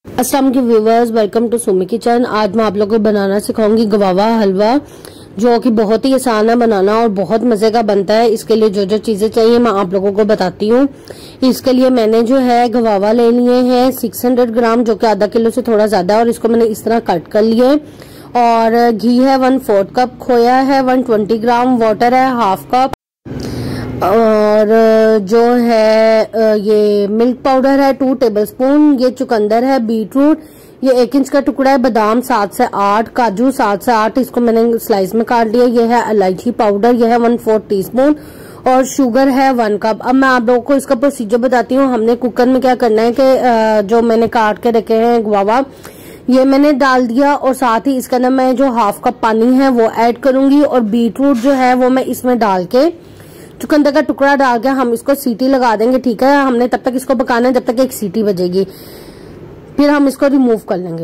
अस्सलाम वालेकुम viewers, welcome to Sumi kitchen. आज मैं आप लोगों को बनाना सिखाऊंगी गवावा हलवा, जो कि बहुत ही आसान है बनाना और बहुत मजे का बनता है। इसके लिए जो जो चीजें चाहिए मैं आप लोगों को बताती हूँ। इसके लिए मैंने जो है गवावा ले लिए हैं 600 ग्राम, जो कि आधा किलो से थोड़ा ज्यादा है, और इसको मैंने इस तरह कट कर लिया है। और घी है 1/4 कप, खोया है 120 ग्राम, वाटर है 1/2 कप, और जो है ये मिल्क पाउडर है 2 टेबलस्पून, ये चुकंदर है, बीटरूट, ये 1 इंच का टुकड़ा है, बादाम 7 से 8, काजू 7 से 8, इसको मैंने स्लाइस में काट लिया। ये है इलायची पाउडर, ये है 1/4 टीस्पून, और शुगर है 1 कप। अब मैं आप लोगों को इसका प्रोसीजर बताती हूँ। हमने कुकर में क्या करना है कि जो मैंने काट के रखे हैं गवावा, ये मैंने डाल दिया, और साथ ही इसके अंदर मैं जो 1/2 कप पानी है वो ऐड करूंगी, और बीटरूट जो है वो मैं इसमें डाल के, चुकंदर का टुकड़ा डाल के हम इसको सीटी लगा देंगे। ठीक है, हमने तब तक इसको पकाना है जब तक एक सीटी बजेगी, फिर हम इसको रिमूव कर लेंगे।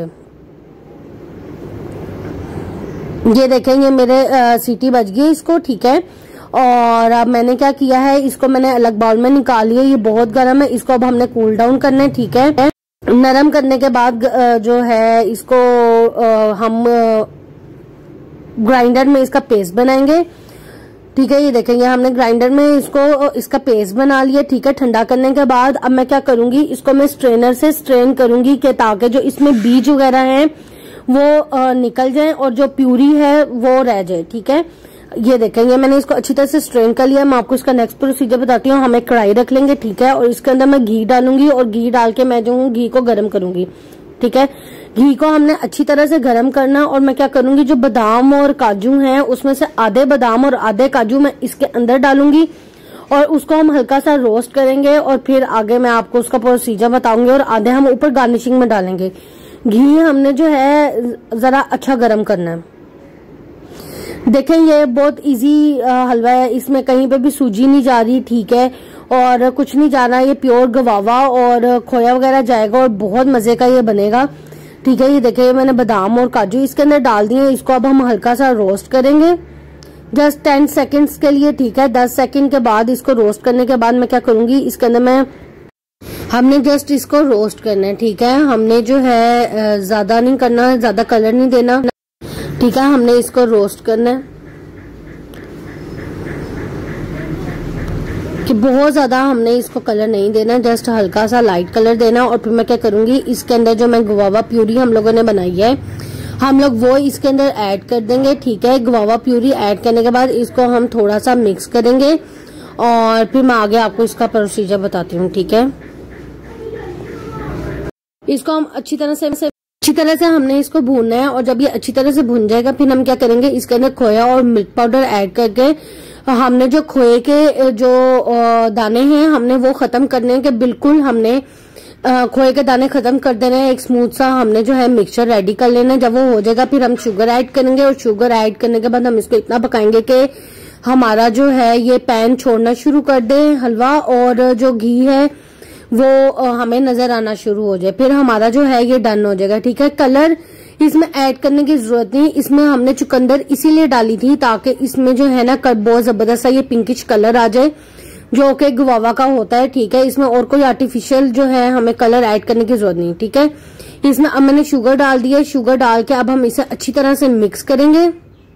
ये देखेंगे मेरे सीटी बज गई इसको। ठीक है, और अब मैंने क्या किया है, इसको मैंने अलग बाउल में निकाल लिया। ये बहुत गर्म है, इसको अब हमने कूल डाउन करना है। ठीक है, नरम करने के बाद जो है इसको हम ग्राइंडर में इसका पेस्ट बनाएंगे। ठीक है, ये देखेंगे हमने ग्राइंडर में इसका पेस्ट बना लिया। ठीक है, ठंडा करने के बाद अब मैं क्या करूंगी, इसको मैं स्ट्रेनर से स्ट्रेन करूंगी कि ताकि जो इसमें बीज वगैरह हैं वो निकल जाएं और जो प्यूरी है वो रह जाए। ठीक है, ये देखेंगे मैंने इसको अच्छी तरह से स्ट्रेन कर लिया। मैं आपको इसका नेक्स्ट प्रोसीजर बताती हूँ। हम एक कढ़ाई रख लेंगे। ठीक है, और इसके अंदर मैं घी डालूंगी, और घी डाल के मैं जो घी को गर्म करूंगी। ठीक है, घी को हमने अच्छी तरह से गर्म करना, और मैं क्या करूंगी, जो बादाम और काजू हैं उसमें से आधे बादाम और आधे काजू मैं इसके अंदर डालूंगी, और उसको हम हल्का सा रोस्ट करेंगे, और फिर आगे मैं आपको उसका प्रोसीजर बताऊंगी, और आधे हम ऊपर गार्निशिंग में डालेंगे। घी हमने जो है जरा अच्छा गर्म करना है। देखें, ये बहुत इजी हलवा है, इसमें कहीं पे भी सूजी नहीं जा रही। ठीक है, और कुछ नहीं जाना, ये प्योर गवावा और खोया वगैरह जाएगा, और बहुत मजे का ये बनेगा। ठीक है, ये देखिए मैंने बादाम और काजू इसके अंदर डाल दिए। इसको अब हम हल्का सा रोस्ट करेंगे, जस्ट 10 सेकेंड्स के लिए। ठीक है, 10 सेकेंड के बाद इसको रोस्ट करने के बाद मैं क्या करूंगी, इसके अंदर हमने जस्ट इसको रोस्ट करना है। ठीक है, हमने जो है ज्यादा नहीं करना, ज्यादा कलर नहीं देना। ठीक है, हमने इसको रोस्ट करना है कि बहुत ज्यादा हमने इसको कलर नहीं देना, जस्ट हल्का सा लाइट कलर देना। और फिर मैं क्या करूंगी, इसके अंदर जो मैं गवावा प्यूरी हम लोगों ने बनाई है, हम लोग वो इसके अंदर ऐड कर देंगे। ठीक है, गवावा प्यूरी ऐड करने के बाद इसको हम थोड़ा सा मिक्स करेंगे, और फिर मैं आगे आपको इसका प्रोसीजर बताती हूँ। ठीक है, इसको हम अच्छी तरह से हमने इसको भूनना है, और जब ये अच्छी तरह से भून जाएगा फिर हम क्या करेंगे, इसके अंदर खोया और मिल्क पाउडर ऐड करके हमने जो खोए के जो दाने हैं हमने वो खत्म करने हैं, कि बिल्कुल हमने खोए के दाने खत्म कर देने हैं। एक स्मूथ सा हमने जो है मिक्सचर रेडी कर लेना है। जब वो हो जाएगा फिर हम शुगर ऐड करेंगे, और शुगर ऐड करने के बाद हम इसको इतना पकाएंगे कि हमारा जो है ये पैन छोड़ना शुरू कर दे हलवा, और जो घी है वो हमें नजर आना शुरू हो जाए, फिर हमारा जो है ये डन हो जाएगा। ठीक है, कलर इसमें ऐड करने की जरूरत नहीं, इसमें हमने चुकंदर इसीलिए डाली थी ताकि इसमें जो है ना बहुत जबरदस्त सा ये पिंकिश कलर आ जाए, जो कि गवावा का होता है। ठीक है, इसमें और कोई आर्टिफिशियल जो है हमें कलर ऐड करने की जरूरत नहीं। ठीक है, इसमें अब मैंने शुगर डाल दिया। शुगर डाल के अब हम इसे अच्छी तरह से मिक्स करेंगे,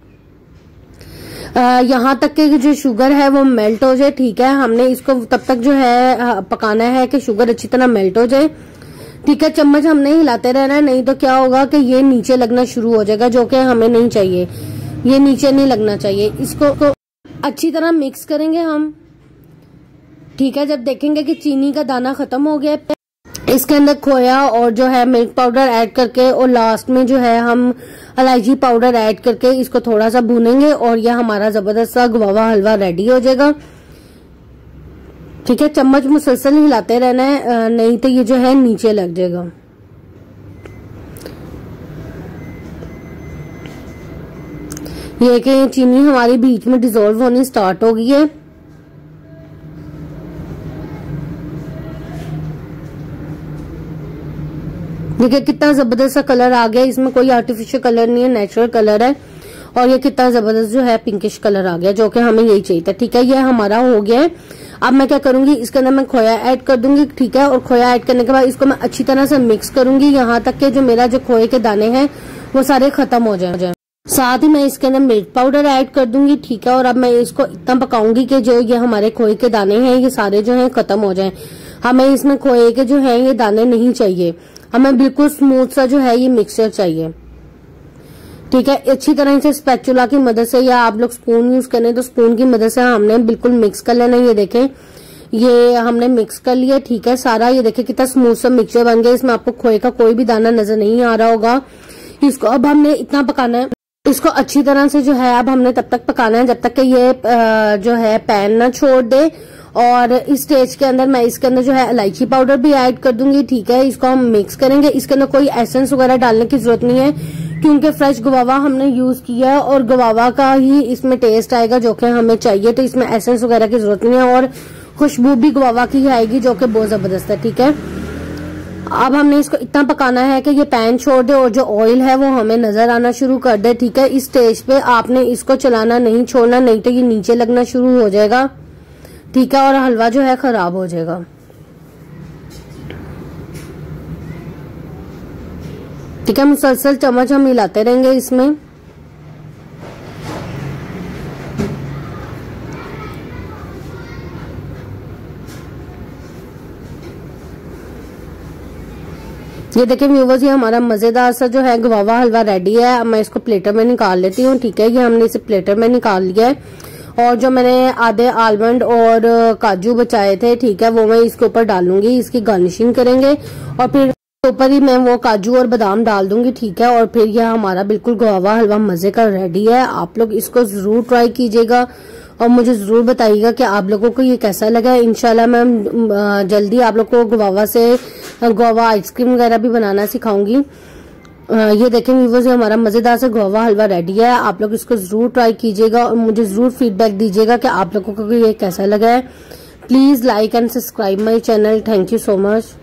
यहाँ तक कि जो शुगर है वो मेल्ट हो जाए। ठीक है, हमने इसको तब तक जो है पकाना है कि शुगर अच्छी तरह मेल्ट हो जाए। ठीक है, चम्मच हमने हिलाते रहना है, नहीं तो क्या होगा कि ये नीचे लगना शुरू हो जाएगा, जो कि हमें नहीं चाहिए, ये नीचे नहीं लगना चाहिए। इसको अच्छी तरह मिक्स करेंगे हम। ठीक है, जब देखेंगे कि चीनी का दाना खत्म हो गया, इसके अंदर खोया और जो है मिल्क पाउडर ऐड करके, और लास्ट में जो है हम इलायची पाउडर ऐड करके इसको थोड़ा सा भूनेंगे, और यह हमारा जबरदस्त सा गवावा हलवा रेडी हो जाएगा। ठीक है, चम्मच मुसलसल हिलाते रहना है, नहीं तो ये जो है नीचे लग जाएगा। ये कि चीनी हमारी बीच में डिसॉल्व होनी स्टार्ट हो गई है। देखिए कितना जबरदस्त सा कलर आ गया, इसमें कोई आर्टिफिशियल कलर नहीं है, नेचुरल कलर है, और ये कितना जबरदस्त जो है पिंकिश कलर आ गया, जो कि हमें यही चाहिए था। ठीक है, ये हमारा हो गया है। अब मैं क्या करूंगी, इसके अंदर मैं खोया ऐड कर दूंगी, ठीक है। और खोया ऐड करने के बाद इसको मैं अच्छी तरह से मिक्स करूंगी यहाँ तक कि जो मेरा जो खोए के दाने हैं वो सारे खत्म हो जाए। साथ ही मैं इसके अंदर मिल्क पाउडर ऐड कर दूंगी, ठीक है। और अब मैं इसको इतना पकाऊंगी कि जो ये हमारे खोए के दाने हैं ये सारे जो हैं खत्म हो जाएं। हमें इसमें खोए के जो है ये दाने नहीं चाहिए, हमें बिल्कुल स्मूथ सा जो है ये मिक्सचर चाहिए, ठीक है। अच्छी तरह से स्पैचुला की मदद से या आप लोग स्पून यूज करें तो स्पून की मदद से हमने बिल्कुल मिक्स कर लेना। ये देखें ये हमने मिक्स कर लिया, ठीक है सारा। ये देखें कितना स्मूथ सा मिक्सचर बन गया, इसमें आपको खोए का कोई भी दाना नजर नहीं आ रहा होगा। इसको अब हमने इतना पकाना है, इसको अच्छी तरह से जो है अब हमने तब तक पकाना है जब तक कि ये जो है पैन ना छोड़ दे। और इस स्टेज के अंदर मैं इसके अंदर जो है इलायची पाउडर भी ऐड कर दूंगी, ठीक है। इसको हम मिक्स करेंगे, इसके अंदर कोई एसेंस वगैरह डालने की जरूरत नहीं है क्योंकि फ्रेश गुआवा हमने यूज किया है और गुआवा का ही इसमें टेस्ट आएगा जो कि हमें चाहिए, तो इसमें एसेंस वगैरह की जरूरत नहीं है। और खुशबू भी गुआवा की ही आएगी जो कि बहुत जबरदस्त है, ठीक है। अब हमने इसको इतना पकाना है कि ये पैन छोड़ दे और जो ऑयल है वो हमें नजर आना शुरू कर दे, ठीक है। इस स्टेज पे आपने इसको चलाना नहीं छोड़ना, नहीं तो ये नीचे लगना शुरू हो जाएगा, ठीक है। और हलवा जो है खराब हो जाएगा, ठीक है। मुसलसल चम्मच हम हिलाते रहेंगे इसमें। ये देखिए व्यूवर्स, ये हमारा मजेदार सा जो है गुआवा हलवा रेडी है। अब मैं इसको प्लेटर में निकाल लेती हूँ, ठीक है। ये हमने इसे प्लेटर में निकाल लिया है और जो मैंने आधे आलमंड और काजू बचाए थे, ठीक है, वो मैं इसके ऊपर डालूंगी। इसकी गार्निशिंग करेंगे और फिर ऊपर ही मैं वो काजू और बादाम डाल दूंगी, ठीक है। और फिर यह हमारा बिल्कुल गुआवा हलवा मजे का रेडी है। आप लोग इसको जरूर ट्राई कीजिएगा और मुझे जरूर बताइएगा कि आप लोगों को ये कैसा लगा। इंशाल्लाह मैं जल्दी आप लोग को गुआवा से गुआवा आइसक्रीम वगैरह भी बनाना सिखाऊंगी। ये देखें व्यूअर्स, हमारा मजेदार सा गुआवा हलवा रेडी है। आप लोग इसको जरूर ट्राई कीजिएगा और मुझे जरूर फीडबैक दीजिएगा कि आप लोगों को ये कैसा लगा है। Please like and subscribe my channel. Thank you so much.